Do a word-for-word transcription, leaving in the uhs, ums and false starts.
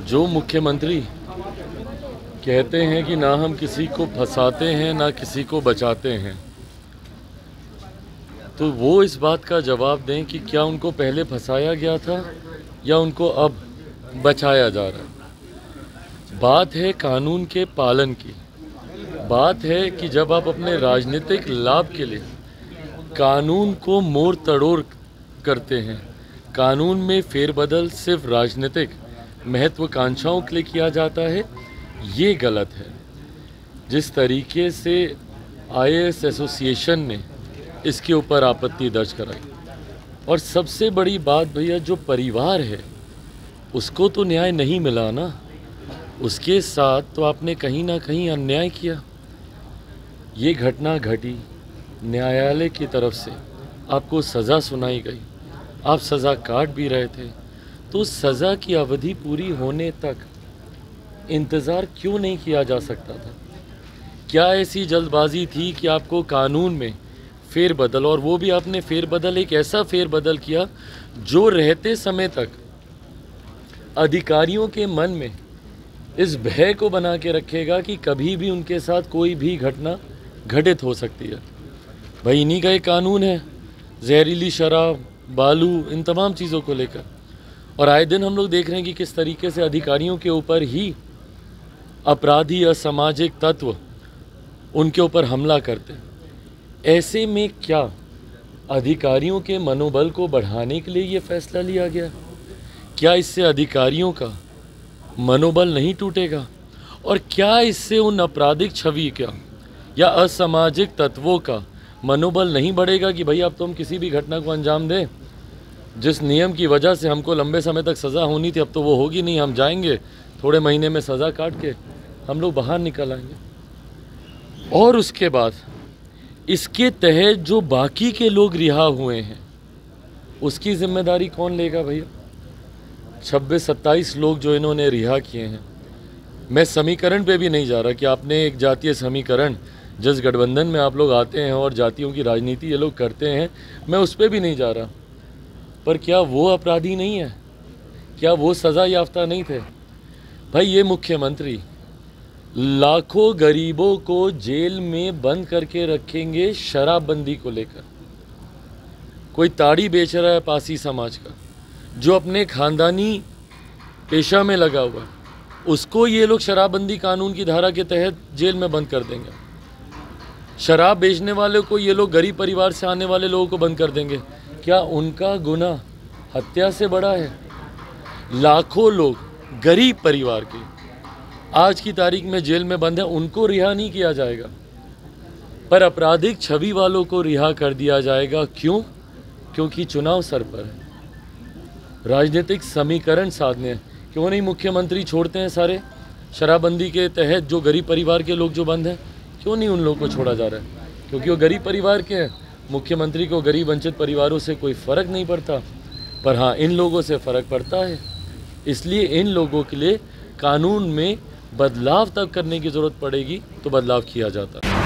जो मुख्यमंत्री कहते हैं कि ना हम किसी को फंसाते हैं ना किसी को बचाते हैं, तो वो इस बात का जवाब दें कि क्या उनको पहले फंसाया गया था या उनको अब बचाया जा रहा है। बात है कानून के पालन की। बात है कि जब आप अपने राजनीतिक लाभ के लिए कानून को मोड़ तड़ोड़ करते हैं, कानून में फेरबदल सिर्फ राजनीतिक महत्वाकांक्षाओं के लिए किया जाता है, ये गलत है। जिस तरीके से आई ए एस एसोसिएशन ने इसके ऊपर आपत्ति दर्ज कराई, और सबसे बड़ी बात भैया, जो परिवार है उसको तो न्याय नहीं मिला ना, उसके साथ तो आपने कहीं ना कहीं अन्याय किया। ये घटना घटी, न्यायालय की तरफ से आपको सज़ा सुनाई गई, आप सज़ा काट भी रहे थे, तो सज़ा की अवधि पूरी होने तक इंतज़ार क्यों नहीं किया जा सकता था? क्या ऐसी जल्दबाजी थी कि आपको कानून में फेरबदल, और वो भी आपने फेरबदल एक ऐसा फेरबदल किया जो रहते समय तक अधिकारियों के मन में इस भय को बना के रखेगा कि कभी भी उनके साथ कोई भी घटना घटित हो सकती है। भाई इन्हीं का एक कानून है, जहरीली शराब, बालू, इन तमाम चीज़ों को लेकर। और आए दिन हम लोग देख रहे हैं कि किस तरीके से अधिकारियों के ऊपर ही अपराधी, असामाजिक तत्व उनके ऊपर हमला करते हैं। ऐसे में क्या अधिकारियों के मनोबल को बढ़ाने के लिए ये फैसला लिया गया? क्या इससे अधिकारियों का मनोबल नहीं टूटेगा? और क्या इससे उन आपराधिक छवि का या असामाजिक तत्वों का मनोबल नहीं बढ़ेगा कि भाई अब तो हम किसी भी घटना को अंजाम दें, जिस नियम की वजह से हमको लंबे समय तक सज़ा होनी थी अब तो वो होगी नहीं, हम जाएंगे थोड़े महीने में सज़ा काट के हम लोग बाहर निकल आएंगे। और उसके बाद इसके तहत जो बाकी के लोग रिहा हुए हैं उसकी जिम्मेदारी कौन लेगा भैया? छब्बीस सत्ताईस लोग जो इन्होंने रिहा किए हैं, मैं समीकरण पे भी नहीं जा रहा कि आपने एक जातीय समीकरण, जिस गठबंधन में आप लोग आते हैं और जातियों की राजनीति ये लोग करते हैं, मैं उस पर भी नहीं जा रहा। पर क्या वो अपराधी नहीं है? क्या वो सज़ा याफ्ता नहीं थे? भाई ये मुख्यमंत्री लाखों गरीबों को जेल में बंद करके रखेंगे शराबबंदी को लेकर। कोई ताड़ी बेच रहा है पासी समाज का, जो अपने खानदानी पेशा में लगा हुआ है, उसको ये लोग शराबबंदी कानून की धारा के तहत जेल में बंद कर देंगे। शराब बेचने वाले को ये लोग गरीब परिवार से आने वाले लोगों को बंद कर देंगे। क्या उनका गुनाह हत्या से बड़ा है? लाखों लोग गरीब परिवार के आज की तारीख में जेल में बंद है, उनको रिहा नहीं किया जाएगा, पर आपराधिक छवि वालों को रिहा कर दिया जाएगा। क्यों? क्योंकि चुनाव सर पर है, राजनीतिक समीकरण साधने हैं। क्यों नहीं मुख्यमंत्री छोड़ते हैं सारे शराबबंदी के तहत जो गरीब परिवार के लोग जो बंद हैं? क्यों नहीं उन लोगों को छोड़ा जा रहा है? क्योंकि वो गरीब परिवार के हैं। मुख्यमंत्री को गरीब वंचित परिवारों से कोई फ़र्क नहीं पड़ता, पर हाँ इन लोगों से फ़र्क पड़ता है। इसलिए इन लोगों के लिए कानून में बदलाव तब करने की ज़रूरत पड़ेगी तो बदलाव किया जाता है।